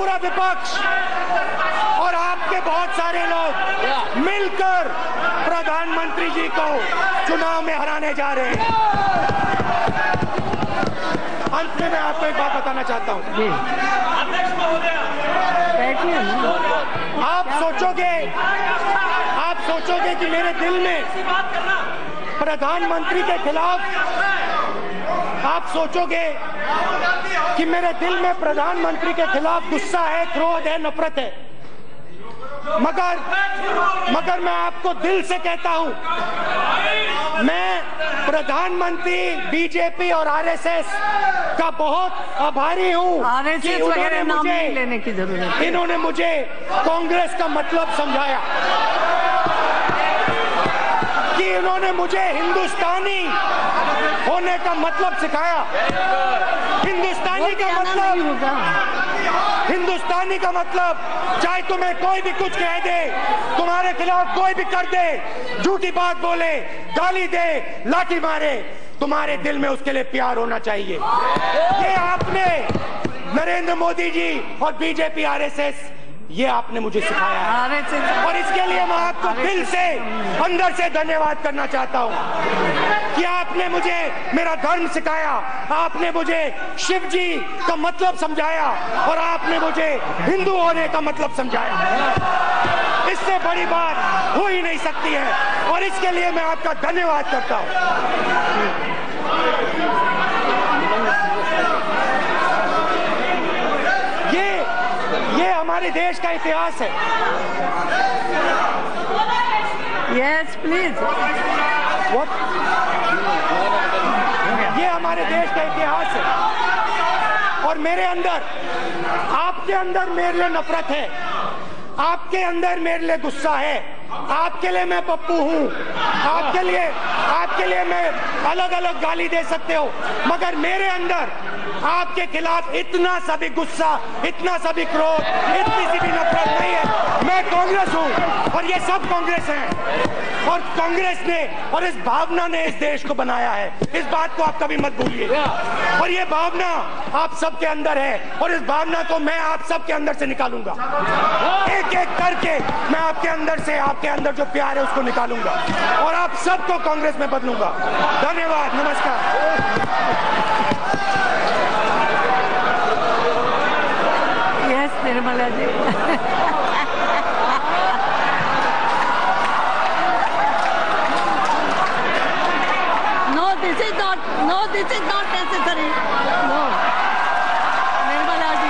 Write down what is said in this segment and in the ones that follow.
पूरा विपक्ष और आपके बहुत सारे लोग मिलकर प्रधानमंत्री जी को चुनाव में हराने जा रहे हैं। अंत में मैं आपको एक बात बताना चाहता हूँ। आप सोचोगे कि मेरे दिल में प्रधानमंत्री के खिलाफ, आप सोचोगे कि मेरे दिल में प्रधानमंत्री के खिलाफ गुस्सा है, क्रोध है, नफरत है, मगर मैं आपको दिल से कहता हूं, मैं प्रधानमंत्री, बीजेपी और आरएसएस का बहुत आभारी हूं कि इन्होंने मुझे कांग्रेस का मतलब समझाया, कि इन्होंने मुझे हिंदुस्तानी होने का मतलब सिखाया। हिंदुस्तानी का मतलब चाहे तुम्हें कोई भी कुछ कह दे, तुम्हारे खिलाफ कोई भी कर दे, झूठी बात बोले, गाली दे, लाठी मारे, तुम्हारे दिल में उसके लिए प्यार होना चाहिए। ये आपने नरेंद्र मोदी जी और बीजेपी आरएसएस, ये आपने मुझे सिखाया है और इसके लिए मैं आपको दिल से, अंदर से धन्यवाद करना चाहता हूं कि आपने मुझे मेरा धर्म सिखाया, आपने मुझे शिव जी का मतलब समझाया और आपने मुझे हिंदू होने का मतलब समझाया। इससे बड़ी बात हो ही नहीं सकती है और इसके लिए मैं आपका धन्यवाद करता हूं। ये हमारे देश का इतिहास है। Yes please. ये हमारे देश का इतिहास है और मेरे अंदर, आपके अंदर मेरे लिए नफरत है, आपके अंदर मेरे लिए गुस्सा है, आपके लिए मैं पप्पू हूँ, आपके लिए मैं अलग अलग गाली दे सकते हो, मगर मेरे अंदर आपके खिलाफ इतना सा भी गुस्सा, इतना सा भी क्रोध, इतनी सी भी नफरत नहीं है। मैं कांग्रेस हूँ और ये सब कांग्रेस हैं और कांग्रेस ने और इस भावना ने इस देश को बनाया है। इस बात को आप कभी मत भूलिए और ये भावना आप सबके अंदर है और इस भावना को मैं आप सबके अंदर से निकालूंगा। एक एक करके मैं आपके अंदर से, आपके अंदर जो प्यार है उसको निकालूंगा और आप सबको कांग्रेस में बदलूंगा। धन्यवाद, नमस्कार। Nirmala ji. No, this is not necessary. No. Nirmala ji.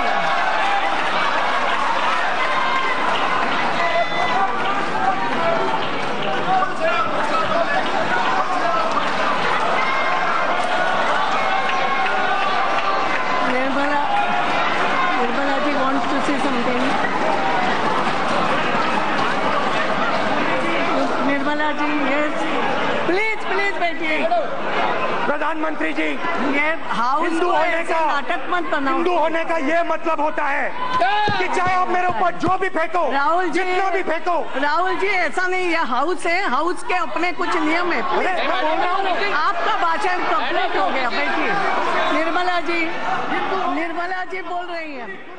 Nirmala ji wants to say something. Nirmala ji, yes. Please बैठिए। प्रधानमंत्री जी, ये हिंदू होने का नाटक मत बनाओ। हिंदू होने का ये मतलब होता है कि चाहे आप मेरे ऊपर जो भी फेंको, राहुल जी, जितना भी फेंको। राहुल जी, ऐसा नहीं, ये हाउस है, हाउस के अपने कुछ नियम है। आपका भाषण कंप्लीट हो गया, बैठिए। निर्मला जी बोल रही है।